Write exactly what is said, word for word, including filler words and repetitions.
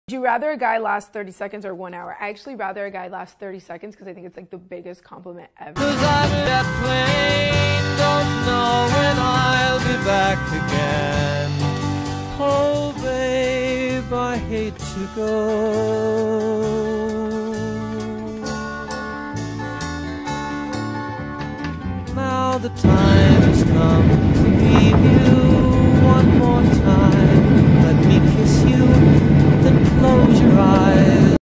Would you rather a guy last thirty seconds or one hour? I actually rather a guy last thirty seconds because I think it's like the biggest compliment ever. Cause I'm that plane, don't know when I'll be back again. Oh babe, I hate to go. Now the time has come to leave you one more time. Let me kiss you, then close your eyes.